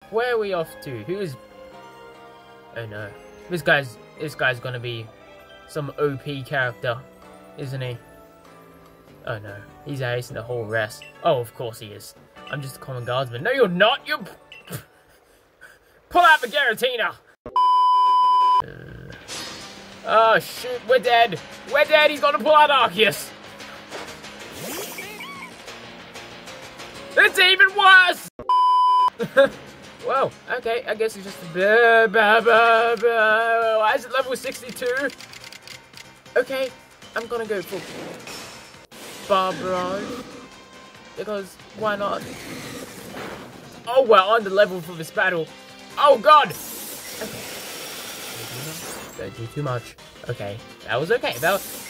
Where are we off to? Who's... Oh no. This guy's gonna be some OP character, isn't he? Oh no. He's acing the whole rest. Oh, of course he is. I'm just a common guardsman. No, you're not! You... Pull out the Giratina! Oh shoot, we're dead! We're dead! He's gonna pull out Arceus! It's even worse! Whoa, okay, I guess it's just why is it level 62? Okay, I'm gonna go for Barbarage. Because, why not? Oh, we're on the level for this battle. Oh god! Okay. Don't do too much. Okay, that was okay. That was...